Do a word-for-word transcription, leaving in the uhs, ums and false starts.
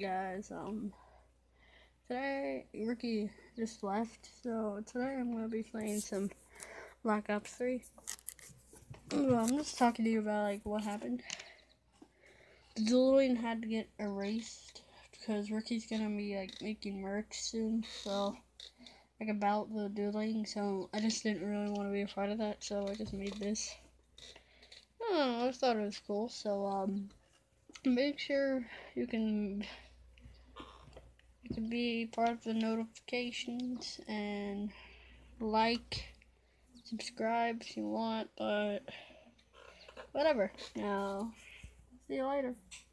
guys? Um, today Ricky just left, so today I'm gonna be playing some Black Ops three. I'm just talking to you about like what happened. The dueling had to get erased because Ricky's gonna be like making merch soon, so like about the dueling. So I just didn't really want to be a part of that, so I just made this. I don't know, I just thought it was cool. So um, make sure you can. You can be part of the notifications and like, subscribe if you want, but whatever. Now, see you later.